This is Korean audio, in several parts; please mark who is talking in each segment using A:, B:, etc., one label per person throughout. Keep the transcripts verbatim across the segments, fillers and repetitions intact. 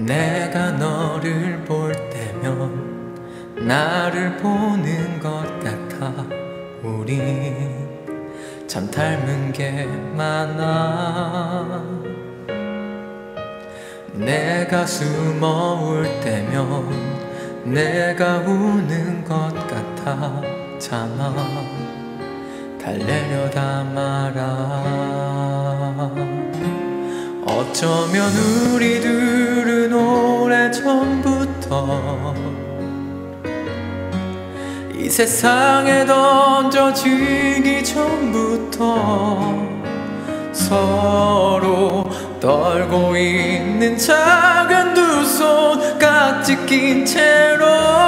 A: 내가 너를 볼 때면 나를 보는 것 같아. 우린 참 닮은 게 많아. 내가 숨어올 때면 내가 우는 것 같았잖아. 달래려다 말아. 어쩌면 우리 둘은 오래전부터 이 세상에 던져지기 전부터 서로 떨고 있는 작은 두 손 깍지 낀 채로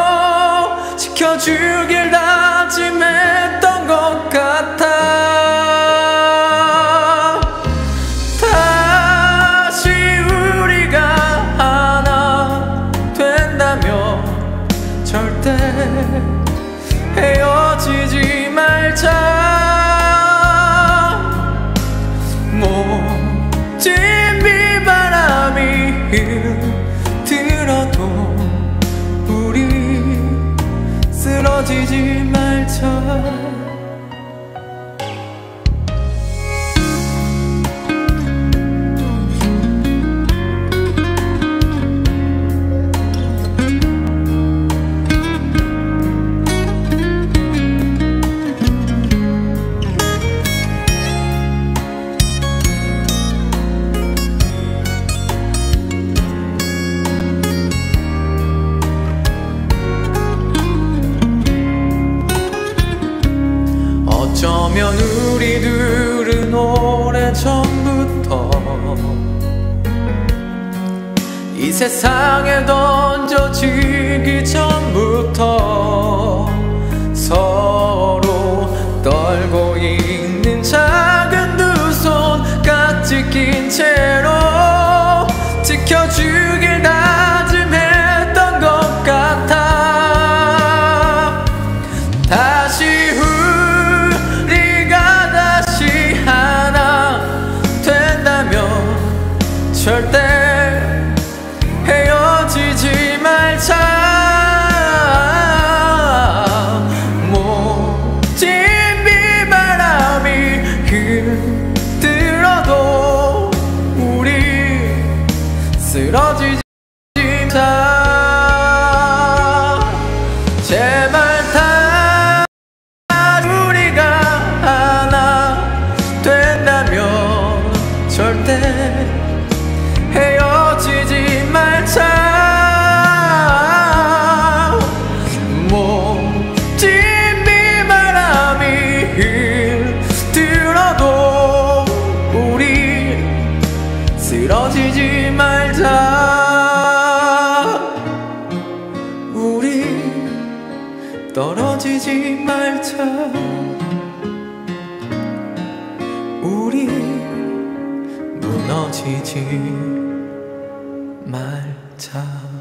A: 지켜주길 다짐했던 것 같아. 다시 우리가 하나 된다면 절대 헤어지지 말자. 모진 비바람이 들어도 우리 쓰러지지 말자. 어쩌면 우리 둘은 오래전부터 이 세상에 던져지기 전부터 서로 떨고 있는 작은 두 손 깍지 낀 채로 지켜주길 다짐했던 것 같아. 다시 절대 헤어지지 말자. 모진 비바람이 흔들어도 우리 쓰러지지 말자. 제발 다 우리가 하나 된다면 절대 헤어지지 말자. 모진 비바람이 들어도 우리 쓰러지지 말자. 우리 떨어지지 말자. 우리 무너지지 말자.